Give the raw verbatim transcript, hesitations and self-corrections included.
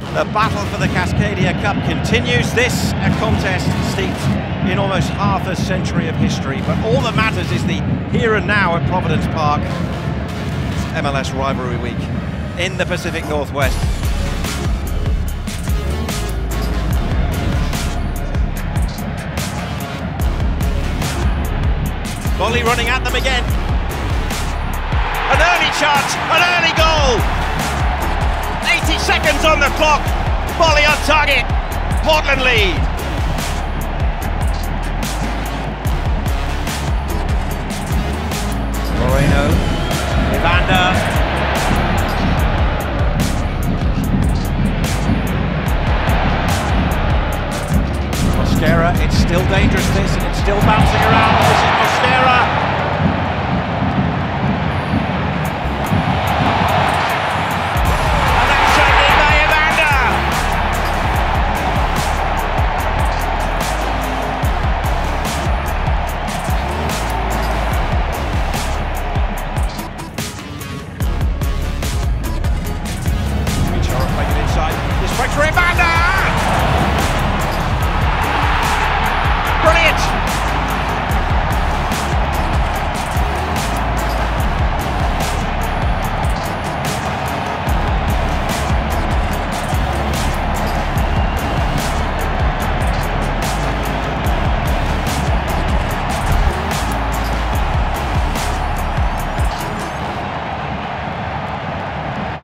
The battle for the Cascadia Cup continues. This a contest steeped in almost half a century of history, but all that matters is the here and now at Providence Park. It's M L S Rivalry Week in the Pacific Northwest. Volley running at them again. An early chance, an early goal. eighty seconds on the clock. Volley on target. Portland lead. Moreno. Evander. Mosquera. It's still dangerous this, and it's still bouncing around. This is Mosquera.